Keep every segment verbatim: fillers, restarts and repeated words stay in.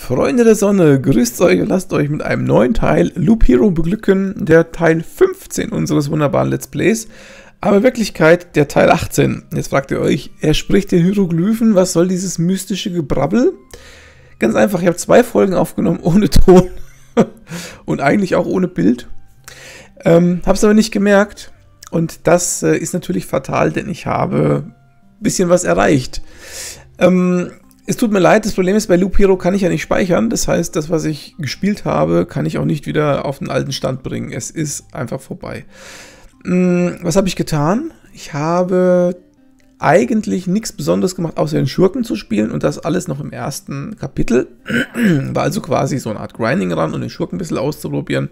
Freunde der Sonne, grüßt euch und lasst euch mit einem neuen Teil Loop Hero beglücken, der Teil fünfzehn unseres wunderbaren Let's Plays, aber in Wirklichkeit der Teil achtzehn. Jetzt fragt ihr euch, er spricht den Hieroglyphen, was soll dieses mystische Gebrabbel? Ganz einfach, ich habe zwei Folgen aufgenommen ohne Ton und eigentlich auch ohne Bild, ähm, habe es aber nicht gemerkt und das äh, ist natürlich fatal, denn ich habe ein bisschen was erreicht. Ähm, Es tut mir leid, das Problem ist, bei Loop Hero kann ich ja nicht speichern. Das heißt, das, was ich gespielt habe, kann ich auch nicht wieder auf den alten Stand bringen. Es ist einfach vorbei. Was habe ich getan? Ich habe eigentlich nichts Besonderes gemacht, außer den Schurken zu spielen. Und das alles noch im ersten Kapitel. War also quasi so eine Art Grinding ran, um den Schurken ein bisschen auszuprobieren.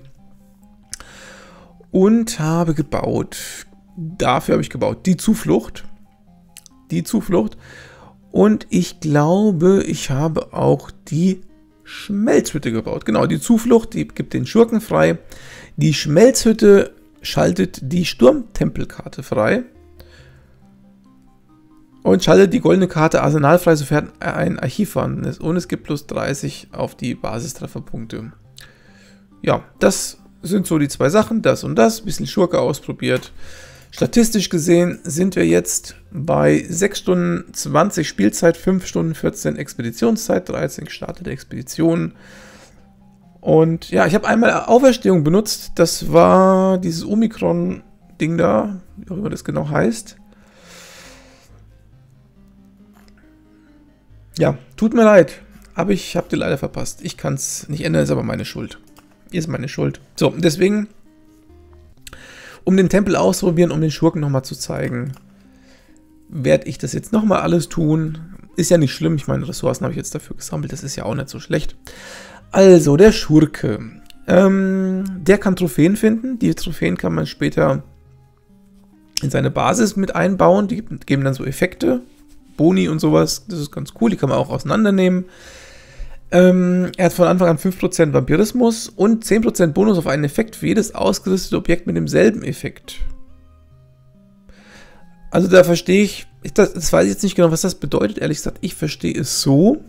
Und habe gebaut. Dafür habe ich gebaut die Zuflucht. Die Zuflucht. Und ich glaube, ich habe auch die Schmelzhütte gebaut. Genau, die Zuflucht, die gibt den Schurken frei. Die Schmelzhütte schaltet die Sturmtempelkarte frei. Und schaltet die goldene Karte Arsenal frei, sofern ein Archiv vorhanden ist. Und es gibt plus dreißig auf die Basistrefferpunkte. Ja, das sind so die zwei Sachen, das und das. Ein bisschen Schurke ausprobiert. Statistisch gesehen sind wir jetzt bei sechs Stunden zwanzig Spielzeit, fünf Stunden vierzehn Expeditionszeit, dreizehn gestartete Expeditionen. Und ja, ich habe einmal Auferstehung benutzt. Das war dieses Omikron-Ding da, wie auch immer das genau heißt. Ja, tut mir leid, aber ich habe die leider verpasst. Ich kann es nicht ändern, ist aber meine Schuld. Ist meine Schuld. So, deswegen... Um den Tempel auszuprobieren, um den Schurken nochmal zu zeigen, werde ich das jetzt nochmal alles tun. Ist ja nicht schlimm, ich meine, Ressourcen habe ich jetzt dafür gesammelt, das ist ja auch nicht so schlecht. Also, der Schurke. Ähm, der kann Trophäen finden. Die Trophäen kann man später in seine Basis mit einbauen. Die geben dann so Effekte, Boni und sowas. Das ist ganz cool, die kann man auch auseinandernehmen. Ähm, er hat von Anfang an fünf Prozent Vampirismus und zehn Prozent Bonus auf einen Effekt für jedes ausgerüstete Objekt mit demselben Effekt. Also da verstehe ich, ich das, das weiß ich jetzt nicht genau, was das bedeutet. Ehrlich gesagt, ich verstehe es so,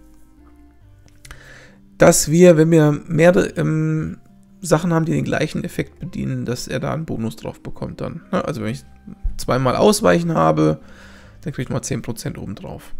dass wir, wenn wir mehrere ähm, Sachen haben, die den gleichen Effekt bedienen, dass er da einen Bonus drauf bekommt dann. Ne? Also wenn ich zweimal Ausweichen habe, dann kriege ich mal zehn Prozent oben drauf.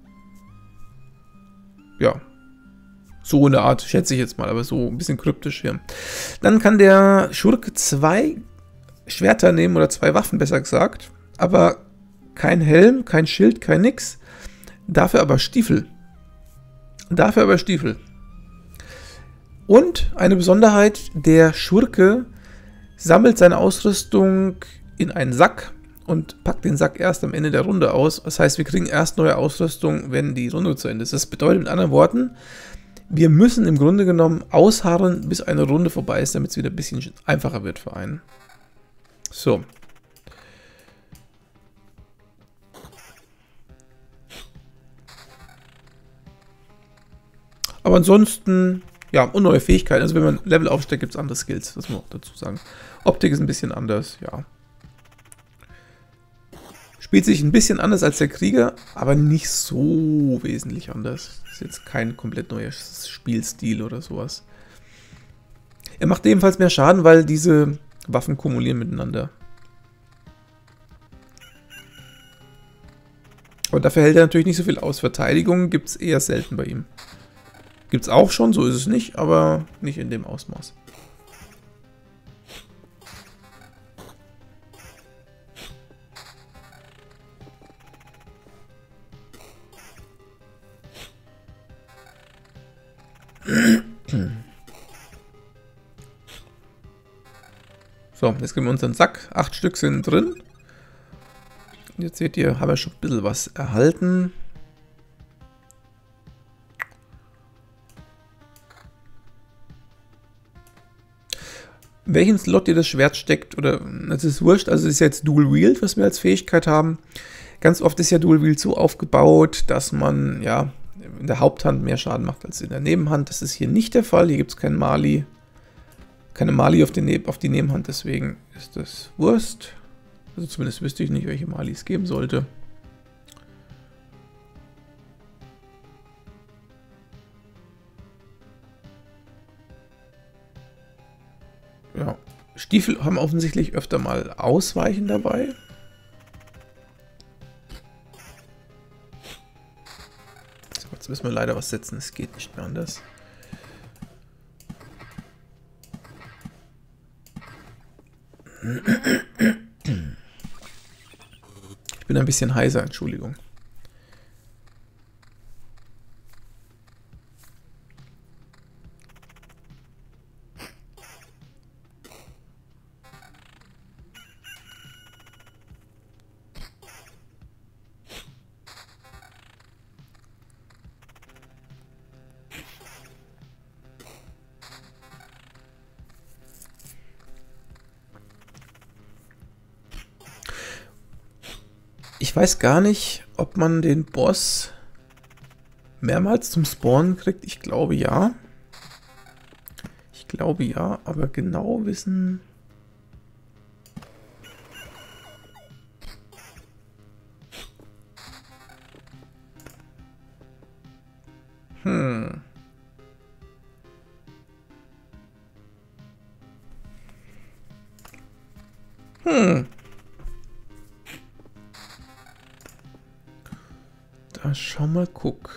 Ja. So eine Art, schätze ich jetzt mal, aber so ein bisschen kryptisch hier. Dann kann der Schurke zwei Schwerter nehmen, oder zwei Waffen, besser gesagt. Aber kein Helm, kein Schild, kein nix. Dafür aber Stiefel. Dafür aber Stiefel. Und eine Besonderheit, der Schurke sammelt seine Ausrüstung in einen Sack und packt den Sack erst am Ende der Runde aus. Das heißt, wir kriegen erst neue Ausrüstung, wenn die Runde zu Ende ist. Das bedeutet mit anderen Worten, wir müssen im Grunde genommen ausharren, bis eine Runde vorbei ist, damit es wieder ein bisschen einfacher wird für einen. So. Aber ansonsten, ja, und neue Fähigkeiten. Also wenn man Level aufsteigt, gibt es andere Skills. Das muss man auch dazu sagen. Optik ist ein bisschen anders, ja. Spielt sich ein bisschen anders als der Krieger, aber nicht so wesentlich anders. Das ist jetzt kein komplett neuer Spielstil oder sowas. Er macht ebenfalls mehr Schaden, weil diese Waffen kumulieren miteinander. Aber dafür hält er natürlich nicht so viel aus. Verteidigung gibt es eher selten bei ihm. Gibt es auch schon, so ist es nicht, aber nicht in dem Ausmaß. So, jetzt geben wir unseren Sack. Acht Stück sind drin. Und jetzt seht ihr, haben wir schon ein bisschen was erhalten. In welchem Slot ihr das Schwert steckt, oder das ist wurscht, also es ist jetzt Dual Wield, was wir als Fähigkeit haben. Ganz oft ist ja Dual Wield so aufgebaut, dass man ja in der Haupthand mehr Schaden macht als in der Nebenhand. Das ist hier nicht der Fall. Hier gibt es kein Mali. Keine Mali auf die, ne auf die Nebenhand, deswegen ist das Wurst. Also zumindest wüsste ich nicht, welche Mali es geben sollte. ja, Stiefel haben offensichtlich öfter mal Ausweichen dabei. So, jetzt müssen wir leider was setzen, es geht nicht mehr anders. Ich bin ein bisschen heiser, Entschuldigung. Ich weiß gar nicht, ob man den Boss mehrmals zum Spawnen kriegt. Ich glaube ja. Ich glaube ja, aber genau wissen... Hm. Hm. Da schau mal, guck.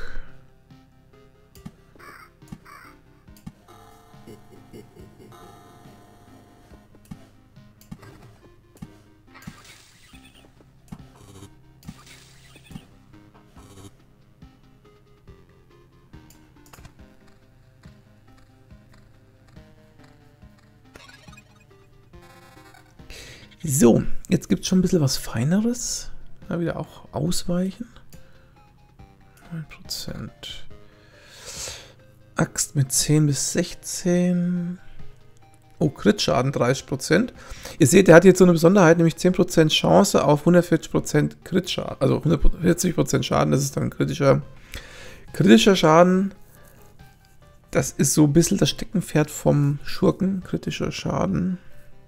So, jetzt gibt es schon ein bisschen was Feineres. Da wieder auch ausweichen. neun Prozent. Axt mit zehn bis sechzehn. Oh, Crit-Schaden dreißig Prozent. Ihr seht, der hat jetzt so eine Besonderheit, nämlich zehn Prozent Chance auf hundertvierzig Prozent Crit-Schaden. Also hundertvierzig Prozent Schaden, das ist dann kritischer, kritischer Schaden. Das ist so ein bisschen das Steckenpferd vom Schurken, kritischer Schaden.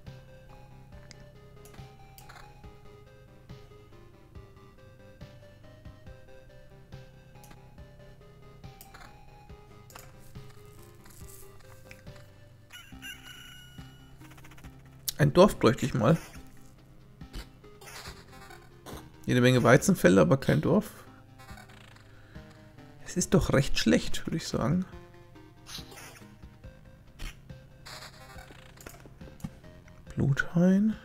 Ein Dorf bräuchte ich mal. Jede Menge Weizenfelder, aber kein Dorf. Es ist doch recht schlecht, würde ich sagen. Bluthain.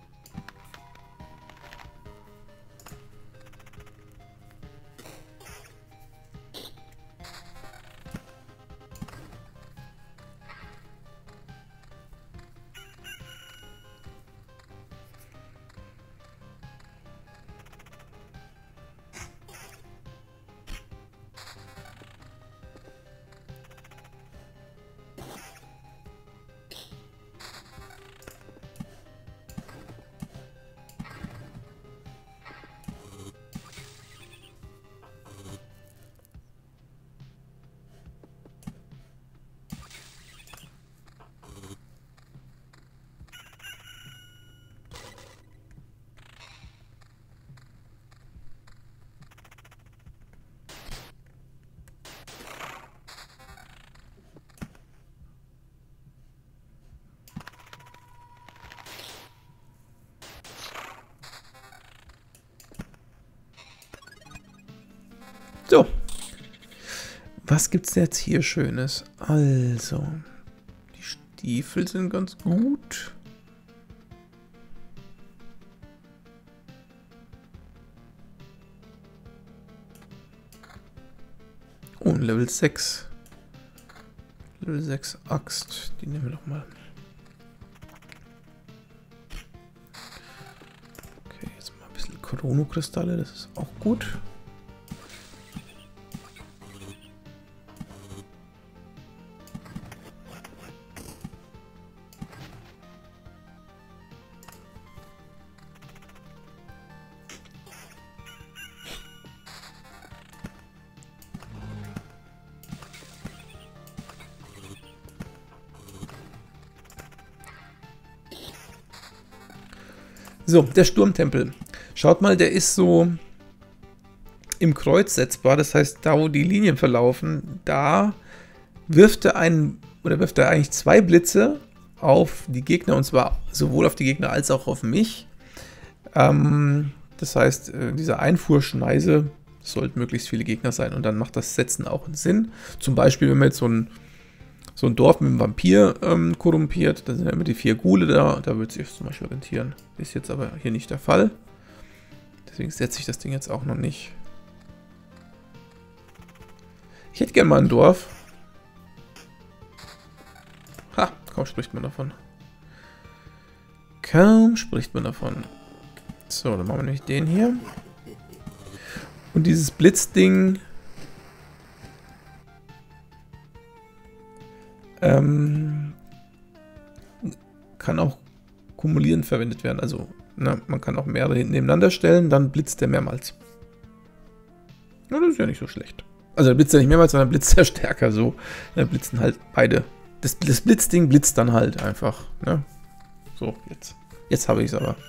So, was gibt's jetzt hier Schönes? Also, die Stiefel sind ganz gut. Oh, Level sechs. Level sechs Axt, die nehmen wir doch mal. Okay, jetzt mal ein bisschen Chronokristalle, das ist auch gut. So, der Sturmtempel. Schaut mal, der ist so im Kreuz setzbar. Das heißt, da wo die Linien verlaufen, da wirft er einen, oder wirft er eigentlich zwei Blitze auf die Gegner, und zwar sowohl auf die Gegner als auch auf mich. Ähm, das heißt, äh, diese Einfuhrschneise sollten möglichst viele Gegner sein und dann macht das Setzen auch einen Sinn. Zum Beispiel, wenn man jetzt so ein, so ein Dorf mit einem Vampir ähm, korrumpiert, dann sind ja immer die vier Ghule da, da würde sich zum Beispiel rentieren. Ist jetzt aber hier nicht der Fall. Deswegen setze ich das Ding jetzt auch noch nicht. Ich hätte gerne mal ein Dorf. Ha, kaum spricht man davon. Kaum spricht man davon. So, dann machen wir nämlich den hier. Und dieses Blitzding ähm, kann auch kumulierend verwendet werden. Also, na, man kann auch mehrere hinten nebeneinander stellen, dann blitzt der mehrmals. Na, das ist ja nicht so schlecht. Also, der blitzt ja nicht mehrmals, sondern blitzt ja stärker. So, da blitzen halt beide. Das, das Blitzding blitzt dann halt einfach. Ne? So, jetzt. Jetzt habe ich es aber.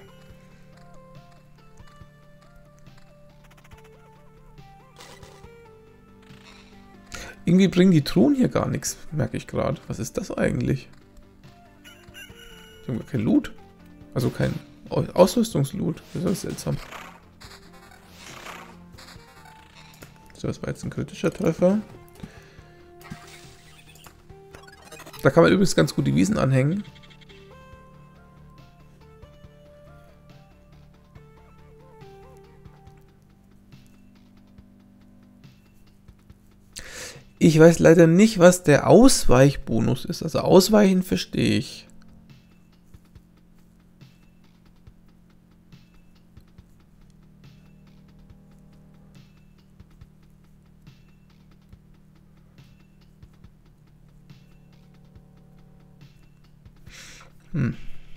Irgendwie bringen die Truhen hier gar nichts, merke ich gerade. Was ist das eigentlich? Die haben gar kein Loot. Also kein Ausrüstungsloot. Das ist seltsam. So, das war jetzt ein kritischer Treffer. Da kann man übrigens ganz gut die Wiesen anhängen. Ich weiß leider nicht, was der Ausweichbonus ist. Also Ausweichen verstehe ich. Hm.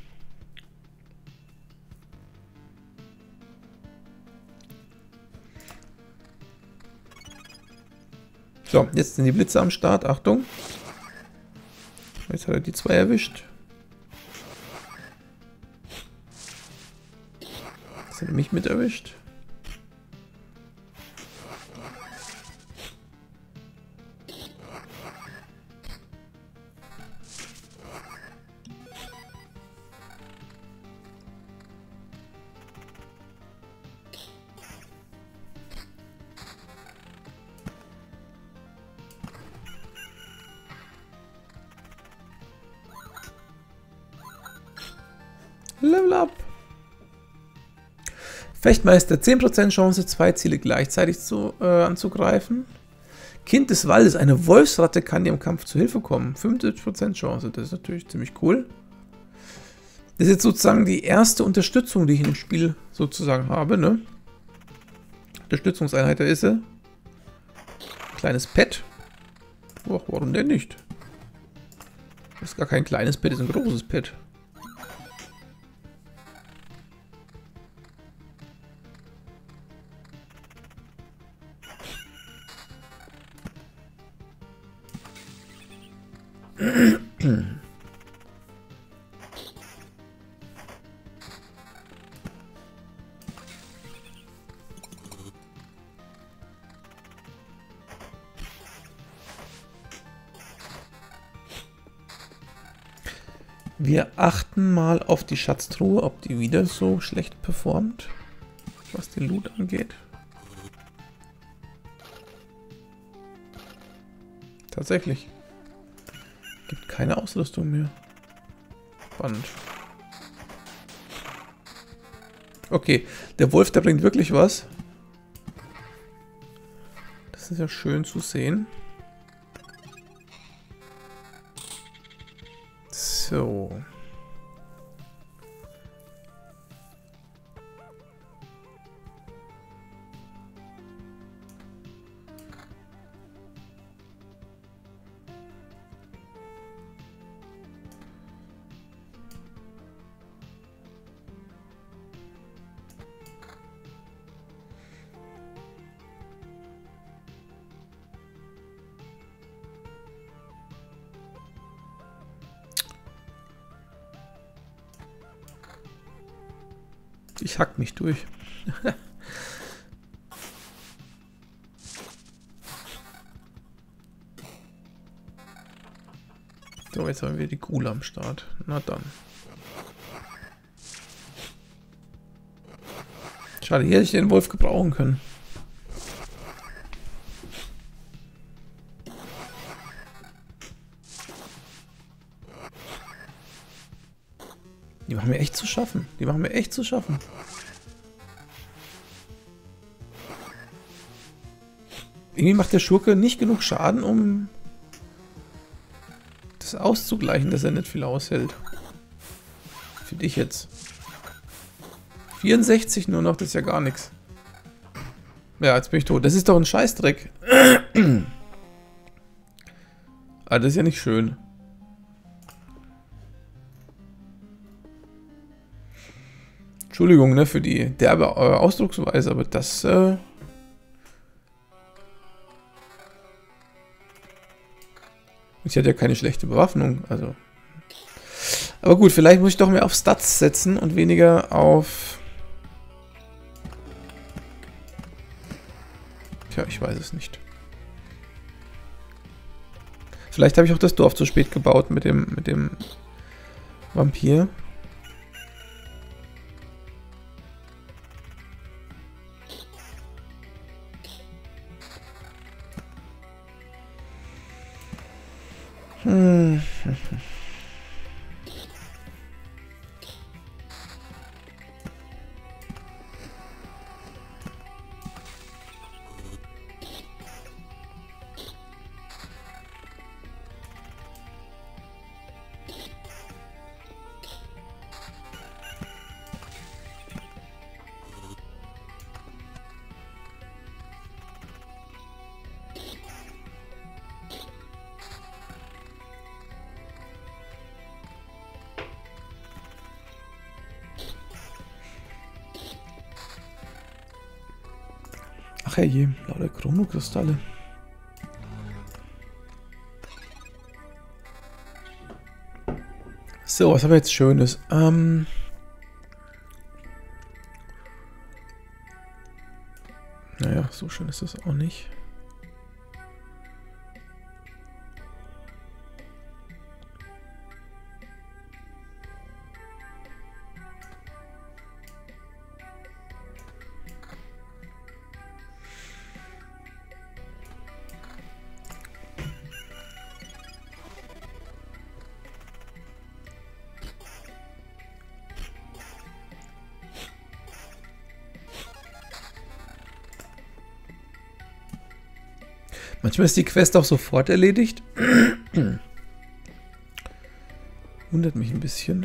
So, jetzt sind die Blitze am Start. Achtung. Jetzt hat er die zwei erwischt. Jetzt hat er mich mit erwischt. Level up. Fechtmeister, zehn Prozent Chance, zwei Ziele gleichzeitig zu, äh, anzugreifen. Kind des Waldes, eine Wolfsratte kann dir im Kampf zu Hilfe kommen. fünfundsiebzig Prozent Chance, das ist natürlich ziemlich cool. Das ist jetzt sozusagen die erste Unterstützung, die ich in dem Spiel sozusagen habe, ne? Unterstützungseinheit, da ist sie. Kleines Pet. Och, warum denn nicht? Das ist gar kein kleines Pet, das ist ein großes Pet. Wir achten mal auf die Schatztruhe, ob die wieder so schlecht performt, was den Loot angeht. Tatsächlich. Gibt keine Ausrüstung mehr. Spannend. Okay, der Wolf, der bringt wirklich was. Das ist ja schön zu sehen. So. Ich hack mich durch. So, jetzt haben wir die Kuhle am Start. Na dann. Schade, hier hätte ich den Wolf gebrauchen können. Die machen mir echt zu schaffen. Die machen mir echt zu schaffen. Irgendwie macht der Schurke nicht genug Schaden, um das auszugleichen, dass er nicht viel aushält. Finde ich jetzt. vierundsechzig nur noch, das ist ja gar nichts. Ja, jetzt bin ich tot. Das ist doch ein Scheißdreck. Ah, das ist ja nicht schön. Entschuldigung, ne, für die derbe äh, Ausdrucksweise, aber das, äh... ich hatte ja keine schlechte Bewaffnung, also... Aber gut, vielleicht muss ich doch mehr auf Stats setzen und weniger auf... Tja, ich weiß es nicht. Vielleicht habe ich auch das Dorf zu spät gebaut mit dem, mit dem Vampir. Hm. Ach herrje, lauter Chronokristalle. So, was haben wir jetzt Schönes? Ähm... Naja, so schön ist das auch nicht. Manchmal ist die Quest auch sofort erledigt. Wundert mich ein bisschen.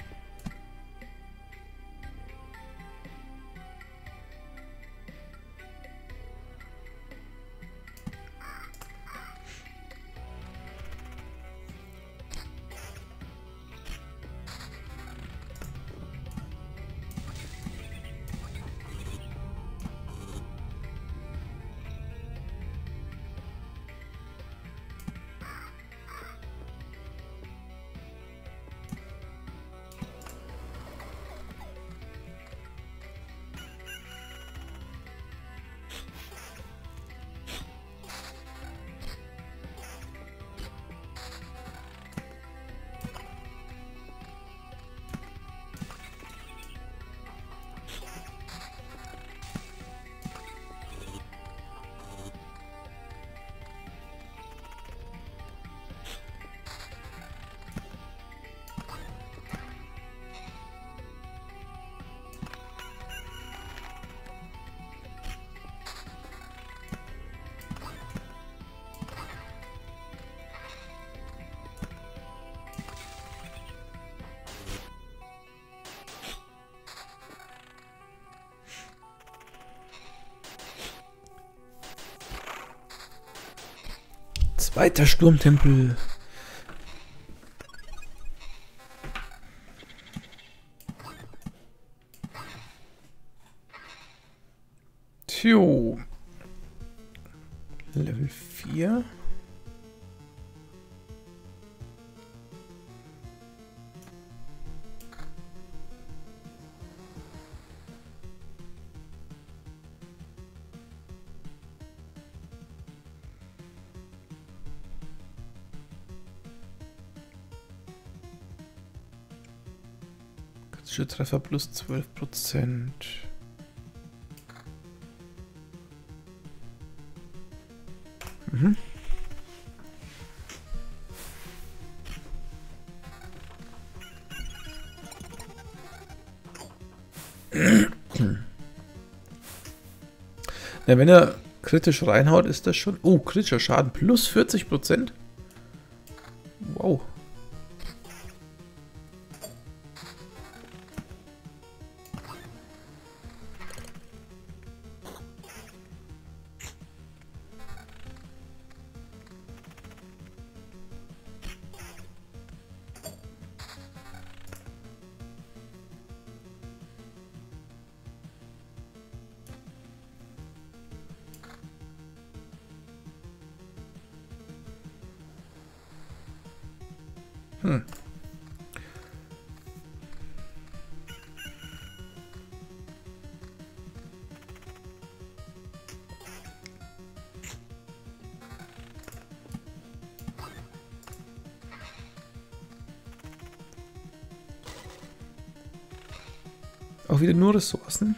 Zweiter Sturmtempel. Tjo. Level vier. Kritische Treffer plus zwölf Prozent. Mhm. Ja, wenn er kritisch reinhaut, ist das schon... Oh, kritischer Schaden plus vierzig Prozent. Wow. Hm. Auch wieder nur Ressourcen.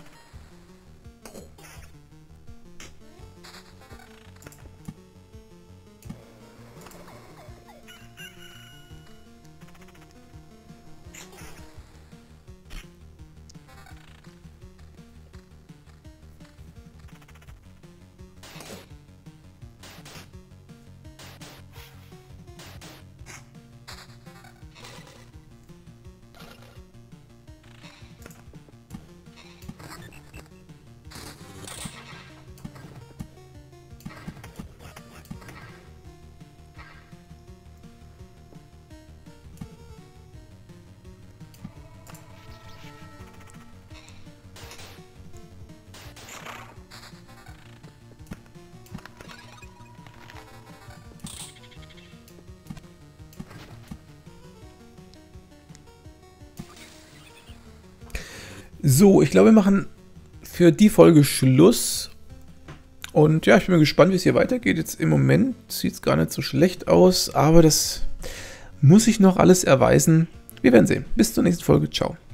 So, ich glaube, wir machen für die Folge Schluss. Und ja, ich bin mal gespannt, wie es hier weitergeht. Jetzt im Moment sieht es gar nicht so schlecht aus, aber das muss sich noch alles erweisen. Wir werden sehen. Bis zur nächsten Folge. Ciao.